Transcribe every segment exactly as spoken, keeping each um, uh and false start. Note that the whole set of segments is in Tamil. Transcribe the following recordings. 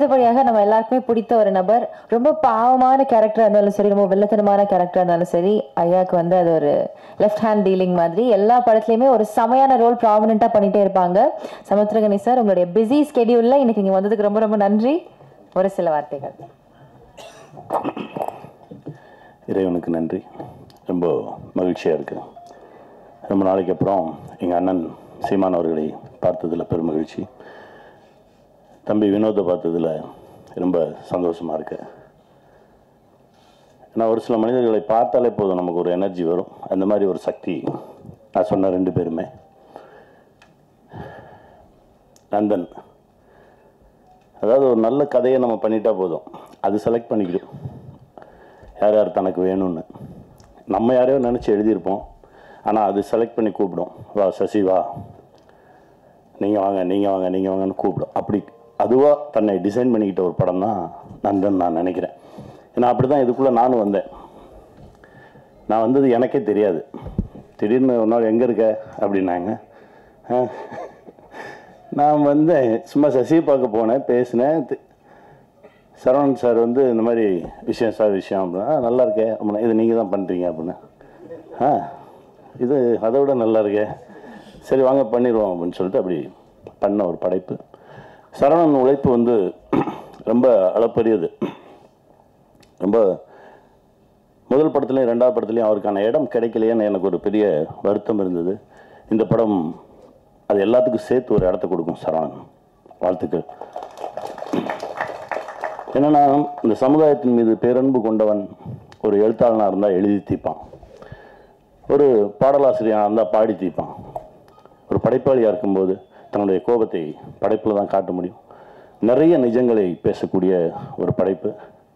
அடுத்தபடியாக நம்ம எல்லாருக்குமே பிடித்த ஒரு நபர், ரொம்ப பாவமான கேரக்டரா இருந்தாலும் சரி, ரொம்ப வெள்ளத்தனமான கேரக்டரா இருந்தாலும் சரி, ஐயாக்கு வந்து அது ஒரு லெஃப்ட் ஹேண்ட் டீலிங் மாதிரி எல்லா படத்துலையுமே ஒரு செமையான ரோல் ப்ராமினெண்டா பண்ணிட்டே இருப்பாங்க. சமுத்திரகனி சார், உங்களுடைய பிஸி ஸ்கெடியூல்ல இன்னைக்கு நீங்க வந்ததுக்கு ரொம்ப ரொம்ப நன்றி. ஒரு சில வார்த்தைகள். இறைவனுக்கு நன்றி. ரொம்ப மகிழ்ச்சியாக இருக்கு. ரொம்ப நாளைக்கு அப்புறம் எங்கள் அண்ணன் சீமான் அவர்களை பார்த்ததில் பெரும் மகிழ்ச்சி. தம்பி வினோதை பார்த்ததில் ரொம்ப சந்தோஷமாக இருக்கு. ஏன்னா ஒரு சில மனிதர்களை பார்த்தாலே போதும் நமக்கு ஒரு எனர்ஜி வரும். அந்த மாதிரி ஒரு சக்தி நான் சொன்ன ரெண்டு பேருமே. நந்தன், அதாவது ஒரு நல்ல கதையை நம்ம பண்ணிட்டா போதும், அது செலக்ட் பண்ணிக்கிடும் யார் யார் தனக்கு வேணும்னு. நம்ம யாரையோ நினச்சி எழுதியிருப்போம், ஆனால் அது செலக்ட் பண்ணி கூப்பிடும். வா சசி வா, நீங்கள் வாங்க நீங்கள் வாங்க நீங்கள் வாங்கன்னு கூப்பிடும். அப்படி அதுவாக தன்னை டிசைன் பண்ணிக்கிட்ட ஒரு படம் தான் நந்தன் நான் நினைக்கிறேன். ஏன்னா அப்படி தான் இதுக்குள்ளே நானும் வந்தேன். நான் வந்தது எனக்கே தெரியாது. திடீர்னு ஒரு நாள் எங்கே இருக்க அப்படின்னாங்க. நான் வந்தேன், சும்மா சசியை பார்க்க போனேன், பேசினேன். சரவணன் சார் வந்து இந்த மாதிரி விஷயம் சார் விஷயம் அப்படின்னா, நல்லா இருக்கே அப்படின்னா, இது நீங்கள் தான் பண்ணுறீங்க அப்படின்னு. ஆ இது அதை விட நல்லா இருக்கே, சரி வாங்க பண்ணிடுவோம் அப்படின்னு சொல்லிட்டு அப்படி பண்ண ஒரு படைப்பு. சரவணன் உழைப்பு வந்து ரொம்ப அளப்பரியது. ரொம்ப முதல் படத்துலையும் ரெண்டாவது படத்துலையும் அவருக்கான இடம் கிடைக்கலையேன்னு எனக்கு ஒரு பெரிய வருத்தம் இருந்தது. இந்த படம் அது எல்லாத்துக்கும் சேர்த்து ஒரு இடத்த கொடுக்கும். சரவணன், வாழ்த்துக்கள். என்னன்னா, இந்த சமுதாயத்தின் மீது பேரன்பு கொண்டவன் ஒரு எழுத்தாளனாக இருந்தால் எழுதி தீர்ப்பான், ஒரு பாடலாசிரியனாக இருந்தால் பாடி தீர்ப்பான். ஒரு படைப்பாளியாக இருக்கும்போது தன்னுடைய கோபத்தை படைப்பில் தான் காட்ட முடியும். நிறைய நிஜங்களை பேசக்கூடிய ஒரு படைப்பு.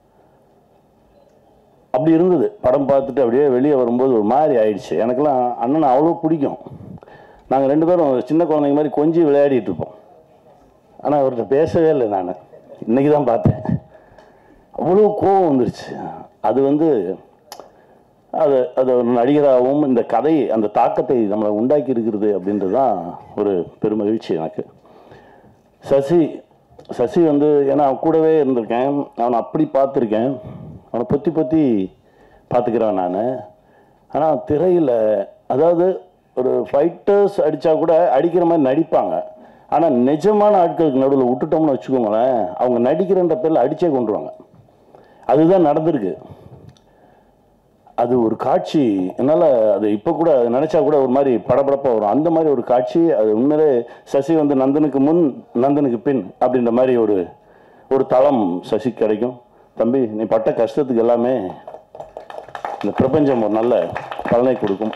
அப்படி இருந்தது. படம் பார்த்துட்டு அப்படியே வெளியே வரும்போது ஒரு மாதிரி ஆயிடுச்சு. எனக்கெல்லாம் அண்ணனை அவ்வளோ பிடிக்கும். நாங்கள் ரெண்டு பேரும் சின்ன குழந்தைங்க மாதிரி கொஞ்சம் விளையாடிட்டு இருப்போம். ஆனால் அவர்கிட்ட பேசவே இல்லை. நான் இன்னைக்கு தான் பார்த்தேன். அவ்வளோ கோபம் வந்துருச்சு. அது வந்து அது அது ஒரு நடிகராகவும் இந்த கதை அந்த தாக்கத்தை நம்மளை உண்டாக்கி இருக்கிறது அப்படின்றது தான் ஒரு பெருமகிழ்ச்சி எனக்கு. சசி சசி வந்து ஏன்னா அவன் கூடவே இருந்திருக்கேன், அவனை அப்படி பார்த்துருக்கேன், அவனை பொத்தி பொத்தி பார்த்துக்கிறேன் நான். ஆனால் திரையில் அதாவது ஒரு ஃபைட்டர்ஸ் அடித்தா கூட அடிக்கிற மாதிரி நடிப்பாங்க. ஆனால் நிஜமான ஆட்களுக்கு நடுவில் விட்டுட்டோம்னு வச்சுக்கோங்களேன், அவங்க நடிக்கிறன்ற பேரில் அடித்தே கொண்டுருவாங்க. அதுதான் நடந்திருக்கு. அது ஒரு காட்சி, என்னால் அது இப்போ கூட அது நினச்சா கூட ஒரு மாதிரி படபடப்பாக வரும். அந்த மாதிரி ஒரு காட்சி. அது உண்மையிலே சசி வந்து நந்தனுக்கு முன் நந்தனுக்கு பின் அப்படின்ற மாதிரி ஒரு ஒரு தளம் சசி கிடைக்கும். தம்பி, நீ பட்ட கஷ்டத்துக்கு எல்லாமே இந்த பிரபஞ்சம் ஒரு நல்ல பலனை கொடுக்கும்.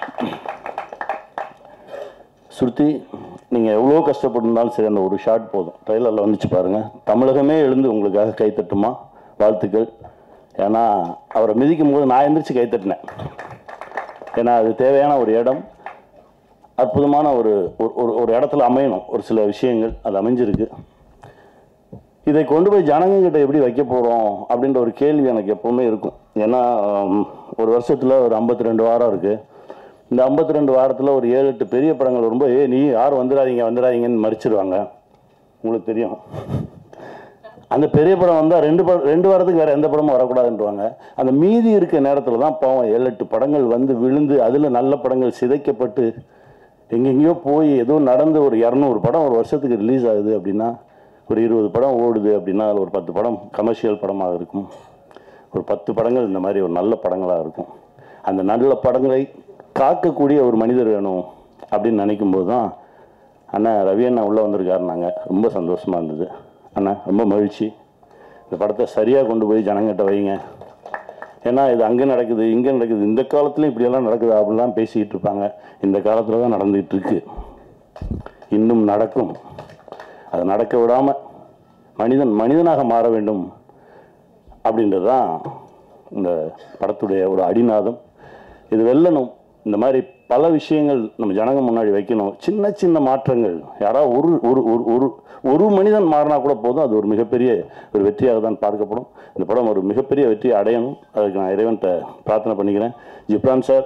ஸ்ருதி, நீங்கள் எவ்வளோ கஷ்டப்பட்டிருந்தாலும் சரி, அந்த ஒரு ஷாட் போதும். ட்ரெய்லரில் வந்துச்சு பாருங்கள். தமிழகமே எழுந்து உங்களுக்காக கைத்தட்டுமா, வாழ்த்துக்கள். ஏன்னா அவரை மிதிக்கும் போது நான் எந்திரிச்சு கைத்தட்டினேன். ஏன்னா அது தேவையான ஒரு இடம், அற்புதமான ஒரு ஒரு இடத்துல அமையணும் ஒரு சில விஷயங்கள். அது அமைஞ்சிருக்கு. இதை கொண்டு போய் ஜனங்ககிட்ட எப்படி வைக்க போகிறோம் அப்படின்ற ஒரு கேள்வி எனக்கு எப்போவுமே இருக்கும். ஏன்னா ஒரு வருஷத்தில் ஒரு ஐம்பத்தி ரெண்டு வாரம் இருக்குது. இந்த ஐம்பத்தி ரெண்டு வாரத்தில் ஒரு ஏழு எட்டு பெரிய படங்கள் வரும்போது, ஏ நீ யாரும் வந்துடாதீங்க வந்துடாதீங்கன்னு மறிச்சிடுவாங்க. உங்களுக்கு தெரியும், அந்த பெரிய படம் வந்தால் ரெண்டு படம் ரெண்டு வாரத்துக்கு வேறு எந்த படமும் வரக்கூடாதுன்றவாங்க. அந்த மீதி இருக்க நேரத்தில் தான் பாவம் ஏழு எட்டு படங்கள் வந்து விழுந்து அதில் நல்ல படங்கள் சிதைக்கப்பட்டு எங்கெங்கேயோ போய் ஏதோ நடந்து ஒரு இரநூறு படம் ஒரு வருஷத்துக்கு ரிலீஸ் ஆகுது அப்படின்னா, ஒரு இருபது படம் ஓடுது அப்படின்னா அதில் ஒரு பத்து படம் கமர்ஷியல் படமாக இருக்கும், ஒரு பத்து படங்கள் இந்த மாதிரி ஒரு நல்ல படங்களாக இருக்கும். அந்த நல்ல படங்களை காக்கக்கூடிய ஒரு மனிதர் வேணும் அப்படின்னு நினைக்கும்போது தான் அண்ணா ரவி அண்ணா உள்ளே வந்திருக்காருனாங்க. ரொம்ப சந்தோஷமாக இருந்தது. அண்ணா ரொம்ப மகிழ்ச்சி. இந்த படத்தை சரியாக கொண்டு போய் ஜனங்கிட்ட வைங்க. ஏன்னா இது அங்கே நடக்குது இங்கே நடக்குது, இந்த காலத்துலையும் இப்படியெல்லாம் நடக்குது அப்படிலாம் பேசிக்கிட்டு இருப்பாங்க. இந்த காலத்தில் தான் நடந்துகிட்டு இருக்கு, இன்னும் நடக்கும். அதை நடக்க விடாமல் மனிதன் மனிதனாக மாற வேண்டும் அப்படின்றது தான் இந்த படத்துடைய ஒரு அடிநாதம். இது வெல்லணும். இந்த மாதிரி பல விஷயங்கள் நம்ம ஜனங்க முன்னாடி வைக்கணும். சின்ன சின்ன மாற்றங்கள், யாராவது ஒரு ஒரு ஒரு ஒரு மனிதன் மாறினா கூட போதும், அது ஒரு மிகப்பெரிய ஒரு வெற்றியாக தான் பார்க்கப்படும். இந்த படம் ஒரு மிகப்பெரிய வெற்றியை அடையணும். அதுக்கு நான் இறைவன்கிட்ட பிரார்த்தனை பண்ணிக்கிறேன். ஜிப்ரான் சார்,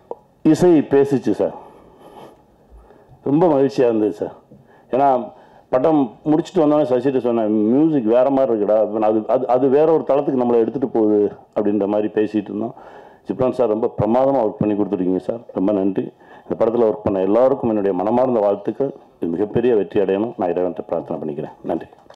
இசை பேசிச்சு சார், ரொம்ப மகிழ்ச்சியாக இருந்தது சார். ஏன்னா படம் முடிச்சுட்டு வந்தோடனே சசிட்டு சொன்னேன், மியூசிக் வேறு மாதிரி இருக்குடா, அது அது அது வேற ஒரு தளத்துக்கு நம்மளை எடுத்துகிட்டு போகுது அப்படின்ற மாதிரி பேசிகிட்டு இருந்தோம். ஜிப்ரான் சார் ரொம்ப பிரமாதமாக ஒர்க் பண்ணி கொடுத்துருக்கீங்க சார், ரொம்ப நன்றி. இந்த படத்தில் ஒர்க் பண்ண எல்லாருக்கும் என்னுடைய மனமார்ந்த வாழ்த்துக்கள். இது மிகப்பெரிய வெற்றி அடையணும் நான் இறைவன்கிட்ட பிரார்த்தனை பண்ணிக்கிறேன். நன்றி.